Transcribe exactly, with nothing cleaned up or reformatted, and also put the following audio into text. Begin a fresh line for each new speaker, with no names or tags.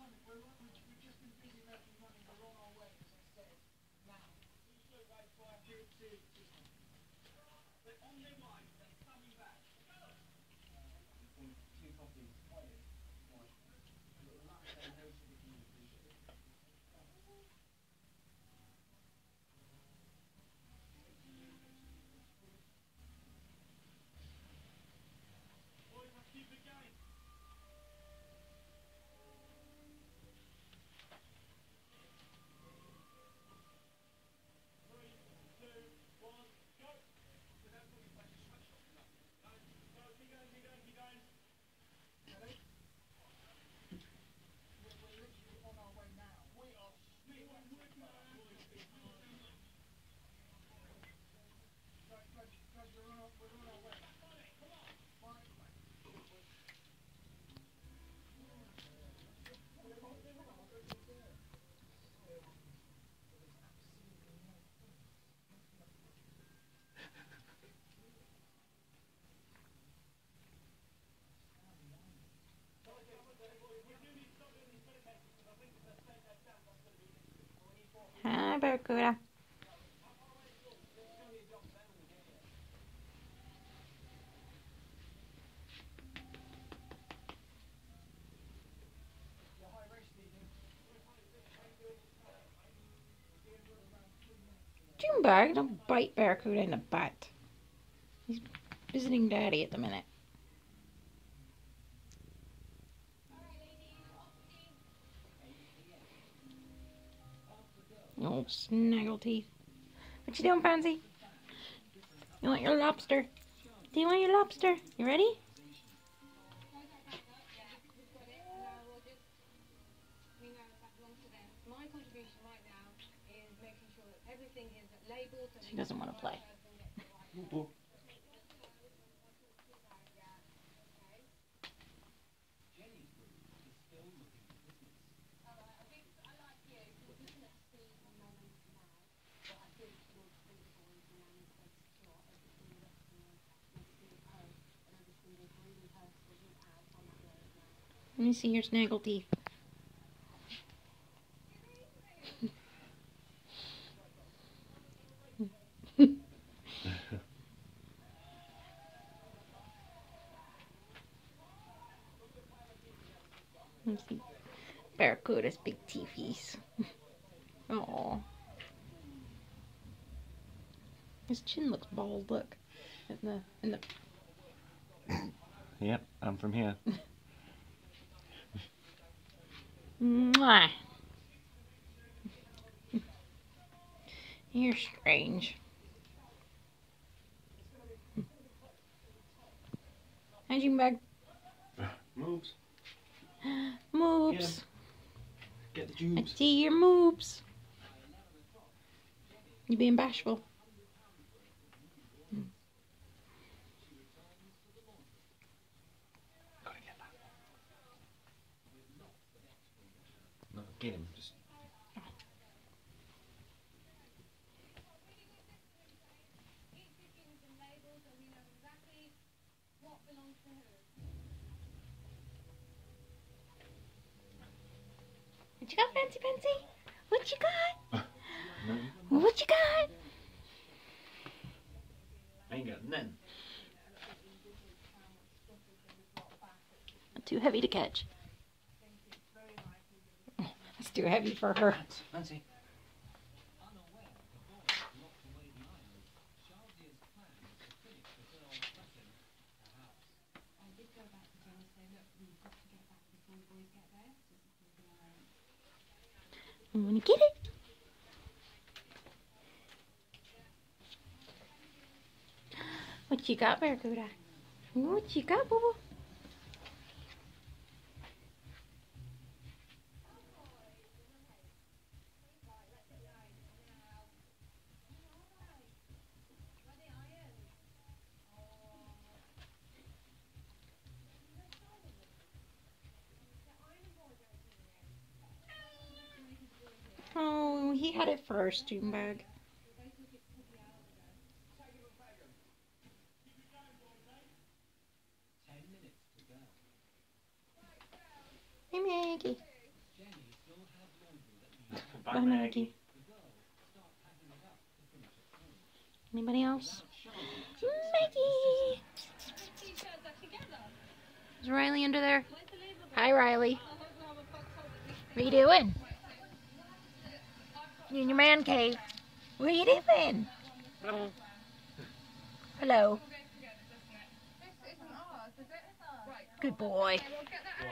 Hi, Barracuda. Junebug, don't bite Barracuda in the butt. He's visiting Daddy at the minute. Oh, snaggle teeth. What you doing, Pansy? You want your lobster? Do you want your lobster? You ready? She doesn't want to play. Let me see your snaggle teeth. Let's see. Barracuda's big teethies. Aww. His chin looks bald, look. In the in the
Yep, I'm from here.
Mwah. You're strange. Hi, Junebug.
Moves.
Moves.
Get the
I
jubes.
see your moves. You being bashful.
Gotta get that. No, get him. Just.
What you got, Fancy Fancy? What you got?
No,
What you got?
I ain't got none.
Too heavy to catch. Oh, it's too heavy for her.
Fancy.
I'm gonna get it. What you got, Barracuda? What you got, boo boo? Oh, he had it first, Junebug. Hey, Maggie.
Bye,
Bye,
Maggie.
Maggie. Anybody else? Maggie! Is Riley under there? Hi, Riley. What are you doing? You in your man cave. What are you doing? Hello. Good boy.